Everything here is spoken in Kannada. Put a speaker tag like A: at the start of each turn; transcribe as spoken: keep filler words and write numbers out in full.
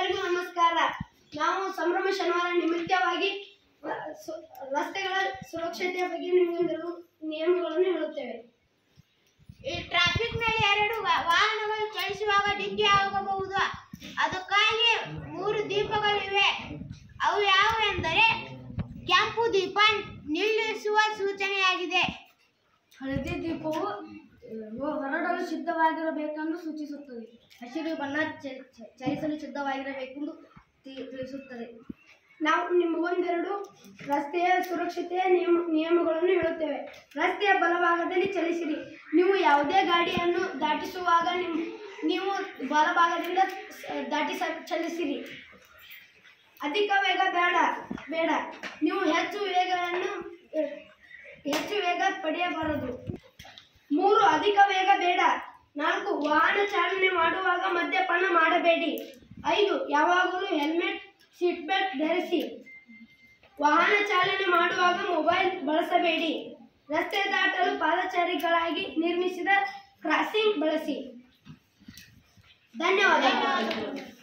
A: ಎಲ್ಲರಿಗೂ ನಮಸ್ಕಾರ. ನಾವು ಸಂಭ್ರಮ ಶನಿವಾರ ನಿಮಿತ್ತವಾಗಿ ರಸ್ತೆಗಳ ಸುರಕ್ಷತೆಯ ಬಗ್ಗೆ ನಿಮಗೊಂದು ನಿಯಮಗಳನ್ನು ಹೇಳುತ್ತೇವೆ.
B: ಈ ಟ್ರಾಫಿಕ್ ನಲ್ಲಿ ಎರಡು ವಾಹನಗಳು ಚಲಿಸುವಾಗ ಡಿಕ್ಕಿ ಆಗಬಹುದು. ಅದಕ್ಕಾಗಿ ಮೂರು ದೀಪಗಳಿವೆ. ಅವು ಯಾವುವೆಂದರೆ ಕೆಂಪು ದೀಪ ನಿಲ್ಲಿಸುವ ಸೂಚನೆಯಾಗಿದೆ.
A: ಹಳದಿ ದೀಪವು ಹೊರಡಲು ಸಿದ್ಧವಾಗಿರಬೇಕೆಂದು ಸೂಚಿಸುತ್ತದೆ. ಹಸಿರು ಬಣ್ಣ ಚಲಿಸಲು ಸಿದ್ಧವಾಗಿರಬೇಕೆಂದು ತಿಳಿಸುತ್ತದೆ. ನಾವು ನಿಮಗೊಂದೆರಡು ರಸ್ತೆಯ ಸುರಕ್ಷತೆಯ ನಿಯಮ ನಿಯಮಗಳನ್ನು ಹೇಳುತ್ತೇವೆ. ರಸ್ತೆಯ ಬಲಭಾಗದಲ್ಲಿ ಚಲಿಸಿರಿ. ನೀವು ಯಾವುದೇ ಗಾಡಿಯನ್ನು ದಾಟಿಸುವಾಗ ನಿಮ್ಮ ನೀವು ಬಲಭಾಗದಿಂದ ದಾಟಿ ಚಲಿಸಿರಿ. ಅಧಿಕ ವೇಗ ಬೇಡ ಬೇಡ ನೀವು ಹೆಚ್ಚು ವೇಗವನ್ನು ಹೆಚ್ಚು ವೇಗ ಪಡೆಯಬಾರದು. ಮೂರು ಅಧಿಕ ವೇಗ ಬೇಡ. ನಾಲ್ಕು ವಾಹನ ಚಾಲನೆ ಮಾಡುವಾಗ ಮದ್ಯಪಾನ ಮಾಡಬೇಡಿ. ಐದು ಯಾವಾಗಲೂ ಹೆಲ್ಮೆಟ್ ಸೀಟ್ ಬೆಲ್ಟ್ ಧರಿಸಿ. ವಾಹನ ಚಾಲನೆ ಮಾಡುವಾಗ ಮೊಬೈಲ್ ಬಳಸಬೇಡಿ. ರಸ್ತೆ ದಾಟಲು ಪಾದಚಾರಿಗಳಾಗಿ ನಿರ್ಮಿಸಿದ ಕ್ರಾಸಿಂಗ್ ಬಳಸಿ. ಧನ್ಯವಾದಗಳು.